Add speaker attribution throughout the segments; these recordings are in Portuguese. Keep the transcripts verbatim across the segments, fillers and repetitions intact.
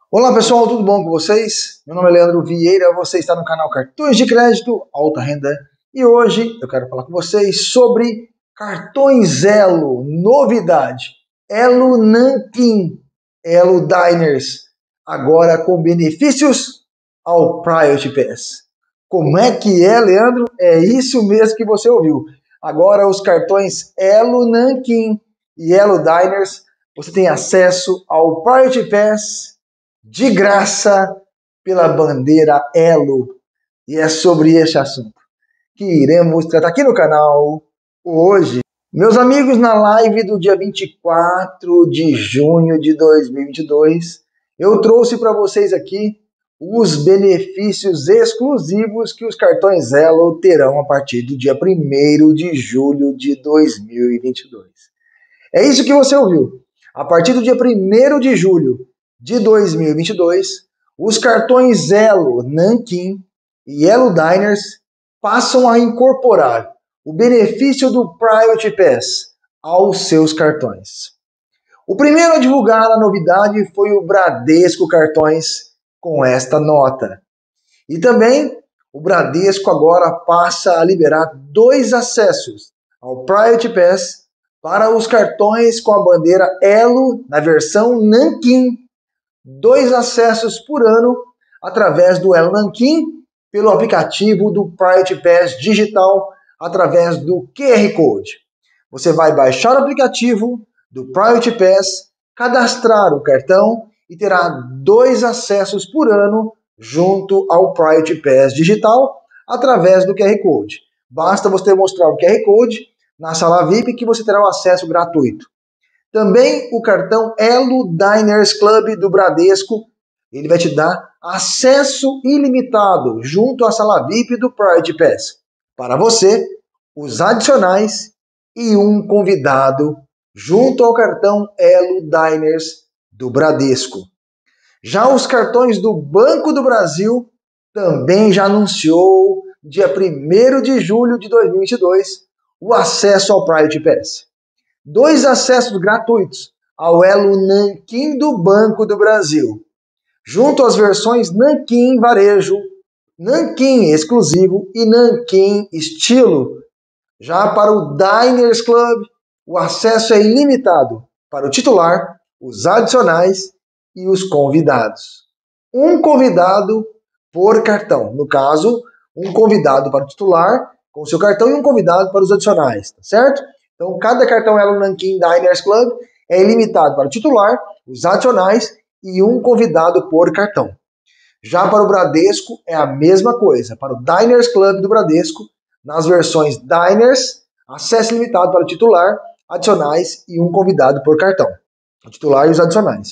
Speaker 1: Olá pessoal, tudo bom com vocês? Meu nome é Leandro Vieira, você está no canal Cartões de Crédito Alta Renda e hoje eu quero falar com vocês sobre cartões Elo, novidade, Elo Nankin, Elo Diners, agora com benefícios ao Priority Pass. Como é que é, Leandro? É isso mesmo que você ouviu. Agora os cartões Elo Nankin e Elo Diners, você tem acesso ao Priority Pass de graça pela bandeira Elo. E é sobre este assunto que iremos tratar aqui no canal hoje. Meus amigos, na live do dia vinte e quatro de junho de dois mil e vinte e dois, eu trouxe para vocês aqui os benefícios exclusivos que os cartões Elo terão a partir do dia primeiro de julho de dois mil e vinte e dois. É isso que você ouviu. A partir do dia primeiro de julho de dois mil e vinte e dois, os cartões Elo Nankin e Elo Diners passam a incorporar o benefício do Priority Pass aos seus cartões. O primeiro a divulgar a novidade foi o Bradesco Cartões com esta nota. E também o Bradesco agora passa a liberar dois acessos ao Priority Pass para os cartões com a bandeira Elo na versão Nankin. Dois acessos por ano através do Elo Nankin pelo aplicativo do Priority Pass digital através do Q R Code. Você vai baixar o aplicativo do Priority Pass, cadastrar o cartão e terá dois acessos por ano junto ao Priority Pass digital através do Q R Code. Basta você mostrar o Q R Code na sala V I P que você terá o acesso gratuito. Também o cartão Elo Diners Club do Bradesco, ele vai te dar acesso ilimitado junto à sala V I P do Priority Pass. Para você, os adicionais e um convidado junto ao cartão Elo Diners do Bradesco. Já os cartões do Banco do Brasil também já anunciou dia primeiro de julho de dois mil e vinte e dois o acesso ao Priority Pass. Dois acessos gratuitos ao Elo Nankin do Banco do Brasil, junto às versões Nankin Varejo, Nankin Exclusivo e Nankin Estilo. Já para o Diners Club, o acesso é ilimitado para o titular, os adicionais e os convidados. Um convidado por cartão. No caso, um convidado para o titular com o seu cartão e um convidado para os adicionais, tá certo? Então, cada cartão Elo Nankin Diners Club é ilimitado para o titular, os adicionais e um convidado por cartão. Já para o Bradesco é a mesma coisa. Para o Diners Club do Bradesco, nas versões Diners, acesso limitado para o titular, adicionais e um convidado por cartão. O titular e os adicionais.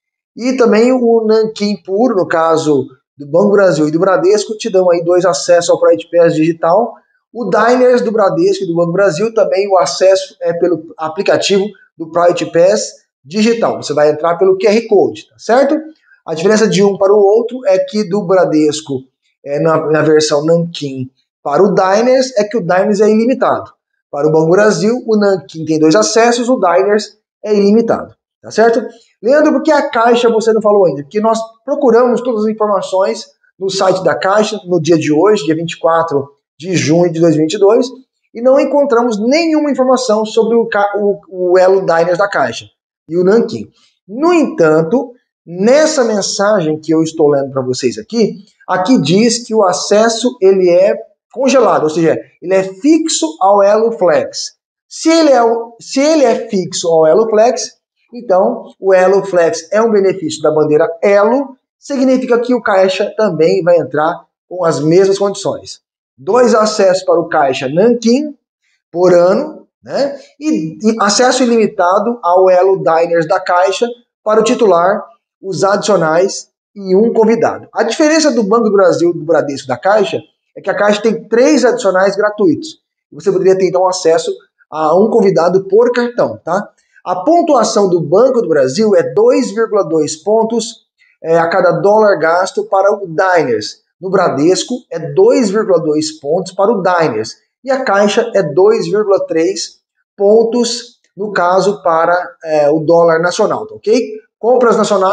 Speaker 1: E também o Nankin Puro, no caso do Banco do Brasil e do Bradesco, te dão aí dois acessos ao Priority Pass digital. O Diners do Bradesco e do Banco do Brasil também o acesso é pelo aplicativo do Priority Pass digital. Você vai entrar pelo Q R Code, tá certo? A diferença de um para o outro é que do Bradesco, é, na, na versão Nankin para o Diners, é que o Diners é ilimitado. Para o Banco do Brasil, o Nankin tem dois acessos, o Diners é ilimitado, tá certo? Leandro, por que a Caixa você não falou ainda? Porque nós procuramos todas as informações no site da Caixa no dia de hoje, dia vinte e quatro de junho de dois mil e vinte e dois, e não encontramos nenhuma informação sobre o, o, o Elo Diners da Caixa e o Nankin. No entanto, nessa mensagem que eu estou lendo para vocês aqui, aqui diz que o acesso ele é congelado, ou seja, ele é fixo ao Elo Flex. Se ele é, se ele é fixo ao Elo Flex, então o Elo Flex é um benefício da bandeira Elo, significa que o Caixa também vai entrar com as mesmas condições. Dois acessos para o Caixa Nankin por ano, né? E, e acesso ilimitado ao Elo Diners da Caixa para o titular, os adicionais e um convidado. A diferença do Banco do Brasil, do Bradesco e da Caixa é que a Caixa tem três adicionais gratuitos. Você poderia ter então acesso a um convidado por cartão, tá? A pontuação do Banco do Brasil é dois vírgula dois pontos é, a cada dólar gasto para o Diners. No Bradesco é dois vírgula dois pontos para o Diners e a Caixa é dois vírgula três pontos no caso para é, o dólar nacional, tá ok? Compras nacionais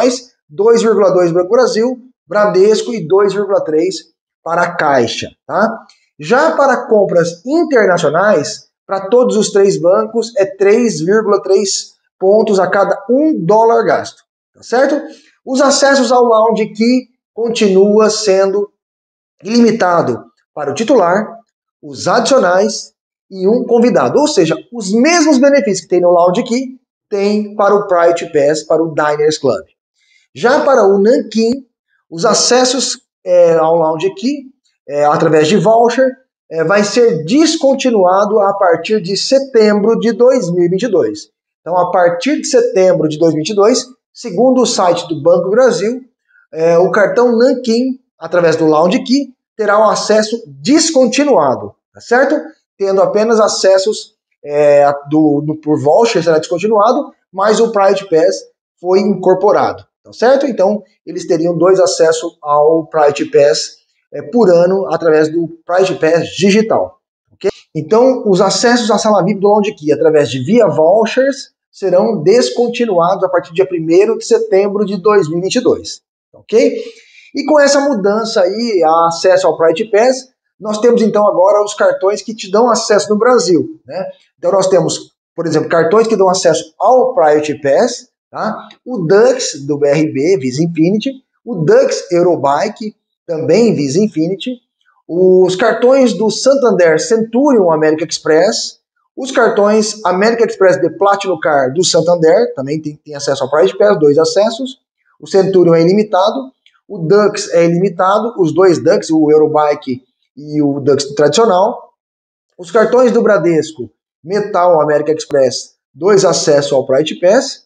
Speaker 1: dois vírgula dois Banco Brasil, Bradesco e dois vírgula três para a Caixa. Tá? Já para compras internacionais, para todos os três bancos é três vírgula três pontos a cada um dólar gasto. Tá certo? Os acessos ao Lounge Key continua sendo ilimitado para o titular, os adicionais e um convidado. Ou seja, os mesmos benefícios que tem no Lounge Key tem para o Private Pass, para o Diners Club. Já para o Nankin, os acessos é, ao Lounge Key, é, através de voucher, é, vai ser descontinuado a partir de setembro de dois mil e vinte e dois. Então, a partir de setembro de dois mil e vinte e dois, segundo o site do Banco do Brasil, é, o cartão Nankin, através do Lounge Key, terá o acesso descontinuado, tá certo? Tendo apenas acessos é, do, do, por voucher será descontinuado, mas o Private Pass foi incorporado, tá certo? Então, eles teriam dois acessos ao Private Pass é, por ano através do Private Pass digital, ok? Então, os acessos à sala V I P do Lounge Key através de via vouchers serão descontinuados a partir do dia primeiro de setembro de dois mil e vinte e dois, ok? E com essa mudança aí, a acesso ao Private Pass, nós temos então agora os cartões que te dão acesso no Brasil, né? Então nós temos, por exemplo, cartões que dão acesso ao Private Pass, tá? O Dux do B R B, Visa Infinity, o Dux Eurobike, também Visa Infinity, os cartões do Santander Centurion American Express, os cartões American Express de Platinum Card do Santander, também tem, tem acesso ao Private Pass, dois acessos, o Centurion é ilimitado, o Dux é ilimitado, os dois Dux, o Eurobike e o Dux tradicional. Os cartões do Bradesco, Metal, American Express, dois acessos ao Private Pass.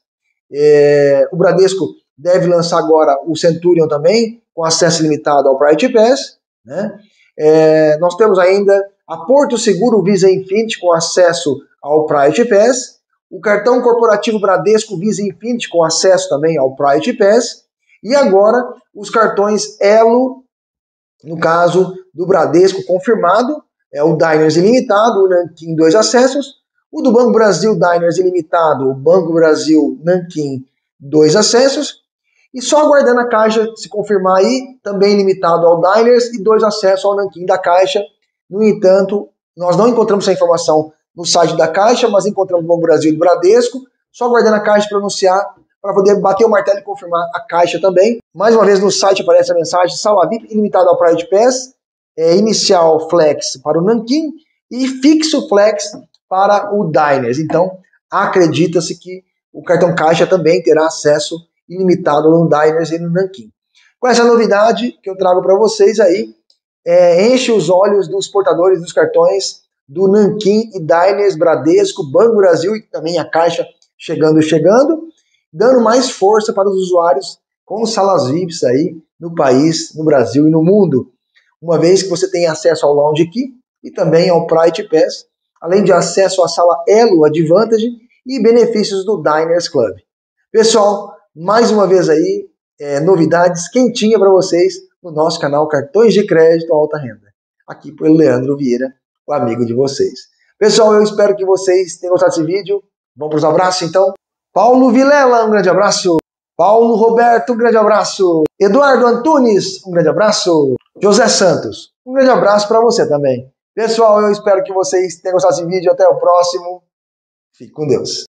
Speaker 1: É, o Bradesco deve lançar agora o Centurion também, com acesso limitado ao Private Pass. Né? É, nós temos ainda a Porto Seguro Visa Infinity com acesso ao Private Pass. O cartão corporativo Bradesco Visa Infinity com acesso também ao Private Pass. E agora, os cartões Elo, no caso do Bradesco confirmado, é o Diners Ilimitado, o Nankin, dois acessos. O do Banco Brasil Diners Ilimitado, o Banco Brasil Nankin, dois acessos. E só aguardando a Caixa se confirmar aí, também limitado ao Diners e dois acessos ao Nankin da Caixa. No entanto, nós não encontramos essa informação no site da Caixa, mas encontramos no Banco Brasil e do Bradesco. Só aguardando a Caixa pronunciar, para poder bater o martelo e confirmar a Caixa também. Mais uma vez no site aparece a mensagem: sala V I P ilimitado ao Private Pass, é, inicial Flex para o Nankin e fixo Flex para o Diners. Então, acredita-se que o cartão Caixa também terá acesso ilimitado no Diners e no Nankin. Com essa novidade que eu trago para vocês aí, é, enche os olhos dos portadores dos cartões do Nankin e Diners, Bradesco, Banco Brasil e também a Caixa chegando, chegando. Dando mais força para os usuários com salas V I Ps aí no país, no Brasil e no mundo. Uma vez que você tem acesso ao Lounge Key e também ao Private Pass, além de acesso à sala Elo Advantage e benefícios do Diners Club. Pessoal, mais uma vez aí, é, novidades quentinhas para vocês no nosso canal Cartões de Crédito Alta Renda. Aqui por Leandro Vieira, o amigo de vocês. Pessoal, eu espero que vocês tenham gostado desse vídeo. Vamos para os abraços então. Paulo Vilela, um grande abraço. Paulo Roberto, um grande abraço. Eduardo Antunes, um grande abraço. José Santos, um grande abraço para você também. Pessoal, eu espero que vocês tenham gostado desse vídeo. Até o próximo. Fique com Deus.